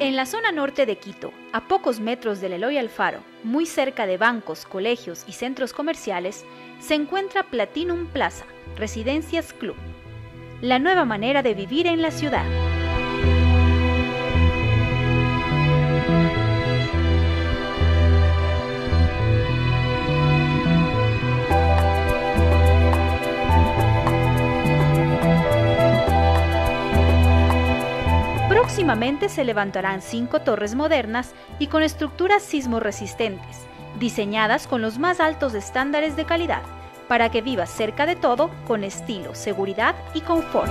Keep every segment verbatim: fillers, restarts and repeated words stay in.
En la zona norte de Quito, a pocos metros del Eloy Alfaro, muy cerca de bancos, colegios y centros comerciales, se encuentra Platinum Plaza, Residencias Club, la nueva manera de vivir en la ciudad. Próximamente se levantarán cinco torres modernas y con estructuras sismorresistentes, diseñadas con los más altos estándares de calidad, para que vivas cerca de todo con estilo, seguridad y confort.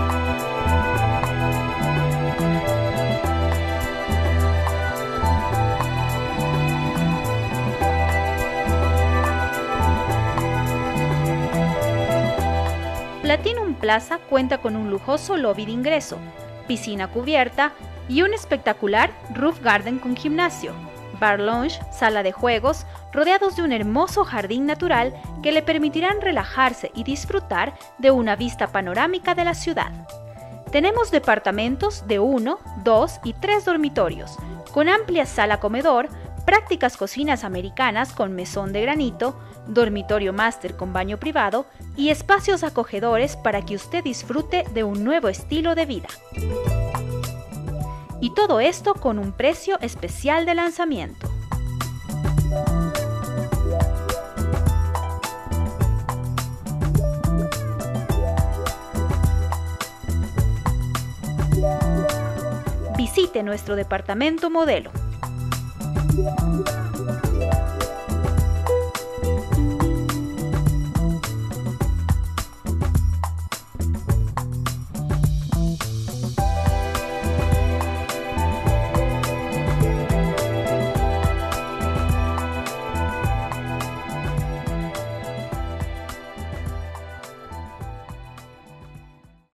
Platinum Plaza cuenta con un lujoso lobby de ingreso, piscina cubierta y un espectacular roof garden con gimnasio, bar lounge, sala de juegos, rodeados de un hermoso jardín natural que le permitirán relajarse y disfrutar de una vista panorámica de la ciudad. Tenemos departamentos de uno, dos y tres dormitorios, con amplia sala comedor, prácticas cocinas americanas con mesón de granito, dormitorio máster con baño privado y espacios acogedores para que usted disfrute de un nuevo estilo de vida. Y todo esto con un precio especial de lanzamiento. Visite nuestro departamento modelo.